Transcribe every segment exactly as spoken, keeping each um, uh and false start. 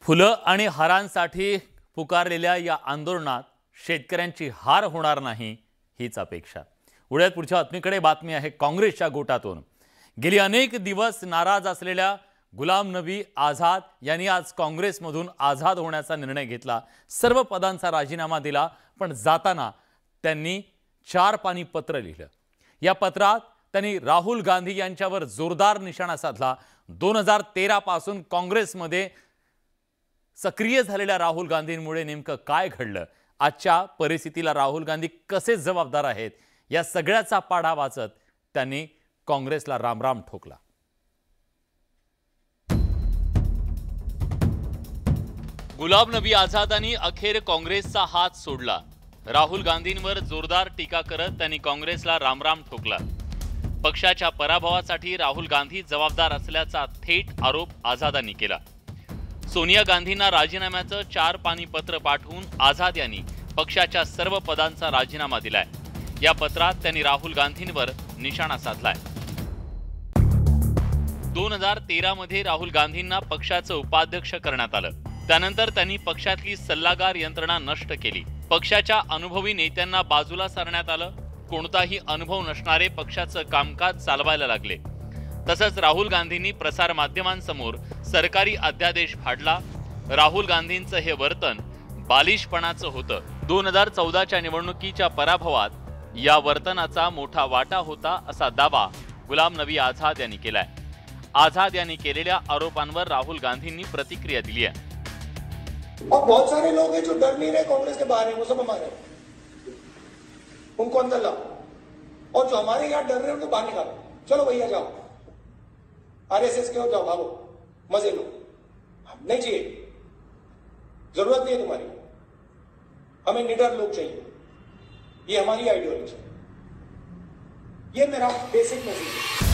फुलं आणि हारांसाठी पुकारलेल्या या आंदोलनात शेतकऱ्यांची हार होणार नाही हीच अपेक्षा। उद्या पुढच्या बातमीकडे बातमी आहे काँग्रेसच्या गोटातून। गेली अनेक दिवस नाराज असलेल्या गुलाम नबी आझाद यांनी आज काँग्रेसमधून आझाद होण्याचा निर्णय घेतला। सर्व पदांचा राजीनामा दिला, पण जाताना त्यांनी चार पानी पत्र लिहिलं। या पत्रात त्यांनी राहुल गांधी यांच्यावर जोरदार निशाणा साधला। दोन हजार तेरा पासून काँग्रेसमध्ये सक्रिय झालेल्या राहुल गांधींमुळे नेमकं काय घडलं, आजच्या परिस्थितीला राहुल गांधी कसे जबाबदार आहेत, या सगळ्याचा पाढा वाचत त्यांनी काँग्रेसला रामराम ठोकला। गुलाम नबी आझादांनी अखेर काँग्रेसचा हात सोडला। राहुल गांधींवर जोरदार टीका करत त्यांनी काँग्रेसला रामराम ठोकला। पक्षाच्या पराभवासाठी राहुल गांधी जबाबदार असल्याचा थेट आरोप आझादांनी केला। सोनिया गांधींना राजीनाम्याचं चार पानी पत्र पाठवून आझाद यांनी पक्षाच्या सर्व पदांचा राजीनामा दिलाय। या पत्रात त्यांनी राहुल गांधींवर निशाणा साधलाय। दोन हजार तेरा मध्ये राहुल गांधींना पक्षाचं उपाध्यक्ष करण्यात आलं। त्यानंतर त्यांनी पक्षातली सल्लागार यंत्रणा नष्ट केली। पक्षाच्या अनुभवी नेत्यांना बाजूला सारण्यात आलं। कोणताही अनुभव नसणारे पक्षाचं कामकाज चालवायला लागले। तसंच राहुल गांधींनी प्रसार माध्यमांसमोर सरकारी अध्यादेश फाडला। राहुल गांधींचं हे वर्तन बालिशपणाचं होतं। दोन हजार चौदाच्या निवडणुकीच्या पराभवात या वर्तनाचा मोठा वाटा होता, असा दावा गुलाम नबी आझाद यांनी केलाय। आझाद यांनी केलेल्या आरोपांवर राहुल गांधींनी प्रतिक्रिया दिली आहे। और बहुत सारे लोग हैं जो डर नहीं रहे कांग्रेस के बाहर है, वो सब हमारे, उनको अंदर लाओ, और जो हमारे यहाँ डर रहे हैं उनको बाहर निकालो। चलो भैया जाओ, आरएसएस के हो जाओ, भागो, मजे लो, नहीं चाहिए, जरूरत नहीं है तुम्हारी। हमें निडर लोग चाहिए, ये हमारी आइडियोलॉजी है, ये मेरा बेसिक मैसेज है।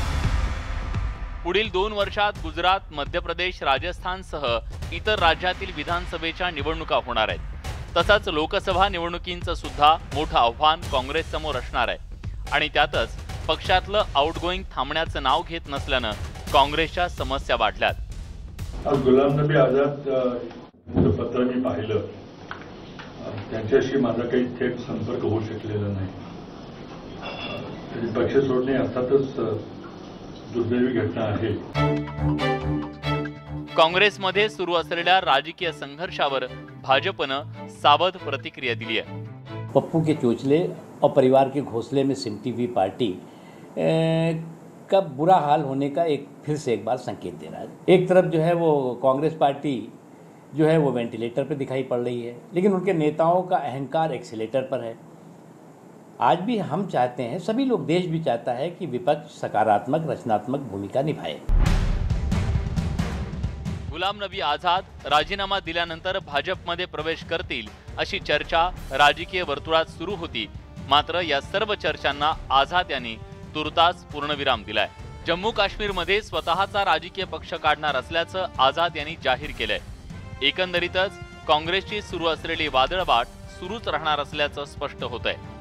पुढील दोन वर्षात गुजरात, मध्य प्रदेश, राजस्थानसह इतर राज्यातील विधानसभेच्या निवडणुका होणार आहेत। तसंच लोकसभा निवडणुकींचं सुद्धा मोठं आव्हान काँग्रेस समोर असणार आहे आणि त्यातच पक्षातलं आउटगोइंग थांबण्याचं नाव घेत नसल्यानं काँग्रेसच्या समस्या वाढल्यात। गुलाम नबी आझाद पत्र मी पाहिलं, त्यांच्याशी माझा काही थेट संपर्क होऊ शकलेला नाही। पक्ष सोडणे अर्थातच दुर्दैवी घटना आहे। काँग्रेसमध्ये सुरू असलेल्या राजकीय संघर्षावर भाजपनं सावध प्रतिक्रिया दिली आहे। पप्पू के चोचले और परिवार के घोंसले में सिमटी हुई पार्टी का बुरा हाल होने का एक फिर से एक बार संकेत दे रहा है। एक तरफ जो है वो कांग्रेस पार्टी जो है वो वेंटिलेटर पर दिखाई पड़ रही है, लेकिन उनके नेताओं का अहंकार एक्सीलेटर पर है। आज भी हम चाहते हैं, सभी लोग, देश भी चाहता है कि विपक्ष सकारात्मक रचनात्मक भूमिका निभाए। गुलाम नबी आझाद राजीनामा दिल्यानंतर भाजपमध्ये प्रवेश करतील अशी चर्चा राजकीय वर्तुळात सुरू होती। मात्र या सर्व चर्चांना आझाद यांनी तुर्तास पूर्णविराम दिलाय। जम्मू काश्मीरमध्ये स्वतःचा राजकीय पक्ष काढणार असल्याचं आझाद यांनी जाहीर केलंय। एकंदरीतच काँग्रेसची सुरू असलेली वादळवाट सुरूच राहणार असल्याचं स्पष्ट होतंय।